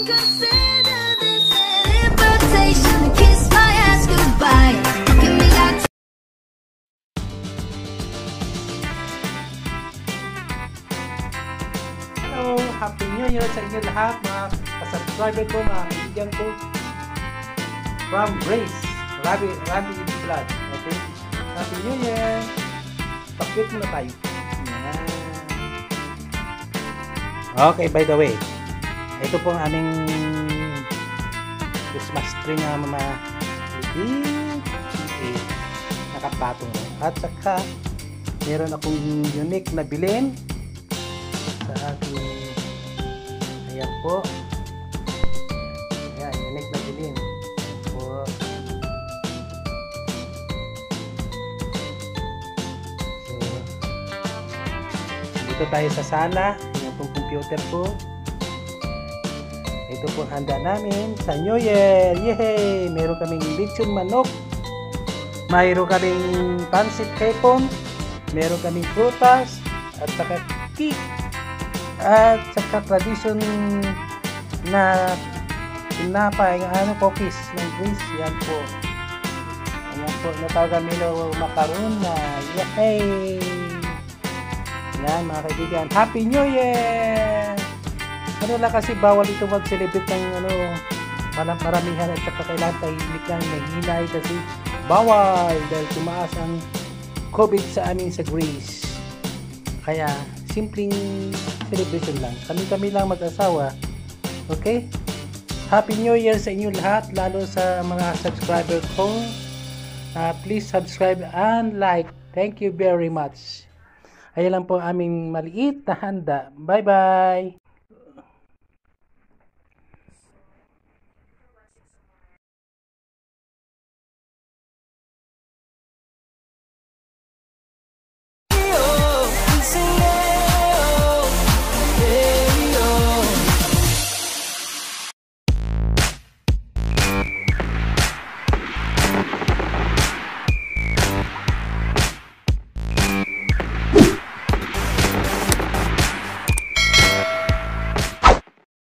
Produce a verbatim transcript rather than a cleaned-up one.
Consider this an invitation to kiss my ass goodbye. Give me that. Hello! Happy New Year sa inyo lahat, mga kasubscriber ko, mga kaibigan ko from Grace Rabi Rabi Vlog. Okay? Happy New Year! Pakit muna tayo. Yan. Okay, by the way, ito po ang aming Christmas tree na mga nakapatong. At saka meron akong unique na bilhin sa aking, ayan po, ayan, unique na bilhin po. So dito tayo sa sala, yung pong computer po. Ito po handa namin sa New Year. Yehey! Meron kaming lechon manok, mayroon kaming pancit hepon, meron kaming prutas, at saka cake, at saka tradition na tinapay, ano, cookies ng Greece. Yan po. Yan po, natawag kami ng macaron na. Yehey! Yan mga kaibigan, Happy New Year! Ano lang kasi bawal ito mag-celebrate ng ano, maramihan, at saka kailangan tahimik lang, naghinay kasi bawal dahil tumaas ang COVID sa amin sa Greece. Kaya simpleng celebration lang, kami-kami lang mag-asawa. Okay? Happy New Year sa inyo lahat, lalo sa mga subscriber ko. Uh, please subscribe and like. Thank you very much. Ayan lang po aming maliit na handa. Bye bye!